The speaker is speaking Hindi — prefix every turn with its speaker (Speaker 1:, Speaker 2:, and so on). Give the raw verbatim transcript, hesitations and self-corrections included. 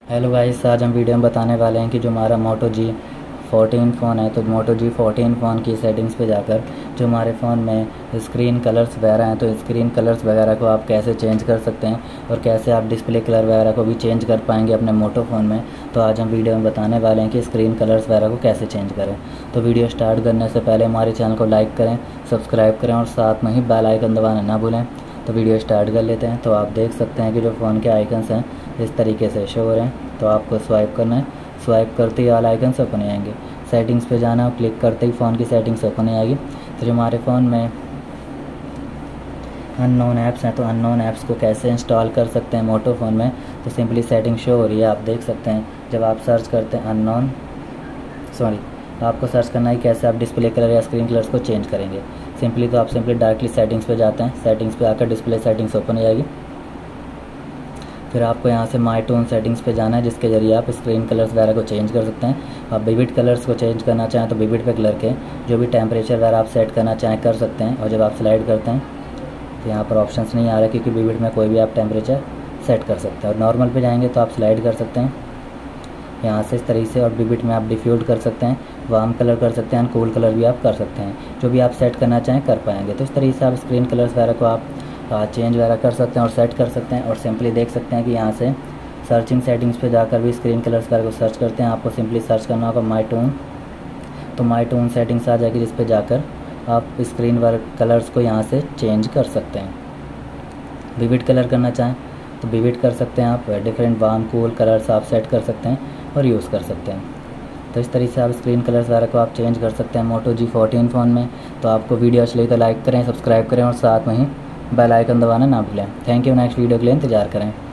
Speaker 1: हेलो गाइस, आज हम वीडियो में बताने वाले हैं कि जो हमारा मोटो जी फोर्टीन फ़ोन है, तो मोटो जी फोर्टीन फ़ोन की सेटिंग्स पे जाकर जो हमारे फ़ोन में स्क्रीन कलर्स वगैरह हैं, तो स्क्रीन कलर्स वगैरह को आप कैसे चेंज कर सकते हैं और कैसे आप डिस्प्ले कलर वगैरह को भी चेंज कर पाएंगे अपने मोटो फ़ोन में। तो आज हम वीडियो में बताने वाले हैं कि स्क्रीन कलर्स वगैरह को कैसे चेंज करें। तो वीडियो स्टार्ट करने से पहले हमारे चैनल को लाइक करें, सब्सक्राइब करें और साथ में ही बेल आइकन दबाना ना भूलें। तो वीडियो स्टार्ट कर लेते हैं। तो आप देख सकते हैं कि जो फ़ोन के आइकन्स हैं इस तरीके से शो हो रहे हैं। तो आपको स्वाइप करना है, स्वाइप करते ही ऑल आइकन्स ओपन हो आएंगे। सेटिंग्स पे जाना है, क्लिक करते ही फ़ोन की सेटिंग्स ओपन हो आएगी। तो जो हमारे फ़ोन में अननोन ऐप्स हैं, तो अननोन ऐप्स को कैसे इंस्टॉल कर सकते हैं मोटो फ़ोन में, तो सिंपली सेटिंग शो हो रही है, आप देख सकते हैं। जब आप सर्च करते हैं अननोन सॉरी आपको सर्च करना है कैसे आप डिस्प्ले कलर या स्क्रीन कलर्स को चेंज करेंगे। सिंपली तो आप सिंपली डायरेक्टली सेटिंग्स पे जाते हैं, सेटिंग्स पे आकर डिस्प्ले सेटिंग्स ओपन हो जाएगी। फिर आपको यहाँ से माई टोन सेटिंग्स पे जाना है, जिसके जरिए आप स्क्रीन कलर्स वगैरह को चेंज कर सकते हैं। आप विविड कलर्स को चेंज करना चाहें तो विविड पे कलर के जो भी टेम्परेचर वगैरह आप सेट करना चाहें कर सकते हैं। और जब आप स्लाइड करते हैं तो यहाँ पर ऑप्शंस नहीं आ रहा, क्योंकि विविड में कोई भी आप टेम्परेचर सेट कर सकते हैं। और नॉर्मल पे जाएंगे तो आप स्लाइड कर सकते हैं यहाँ से इस तरीके से। और विविड में आप डिफ्यूज कर सकते हैं, वार्म कलर कर सकते हैं, कूल कलर भी आप कर सकते हैं। जो भी आप सेट करना चाहें कर पाएंगे। तो इस तरीके से आप स्क्रीन कलर्स वगैरह को आप चेंज वगैरह कर सकते हैं और सेट कर सकते हैं। और सिंपली देख सकते हैं कि यहाँ से सर्चिंग सेटिंग्स पे जाकर भी स्क्रीन कलर्स वगैरह को सर्च करते हैं। आपको सिंपली सर्च करना होगा माई टोन, तो माई टोन सेटिंग्स आ जाएगी, जिस पे जाकर आप स्क्रीन वर्क कलर्स को यहाँ से चेंज कर सकते हैं। विविड कलर करना चाहें तो विविड कर सकते हैं आप, डिफरेंट वार्म कूल कलर्स आप सेट कर सकते हैं और यूज़ कर सकते हैं। तो इस तरीके से आप स्क्रीन कलर्स वगैरह को आप चेंज कर सकते हैं मोटो जी फोर्टीन फ़ोन में। तो आपको वीडियो अच्छी लगी तो लाइक करें, सब्सक्राइब करें और साथ में ही बेल आइकन दबाना ना भूलें। Thank you. नेक्स्ट वीडियो के लिए इंतजार करें।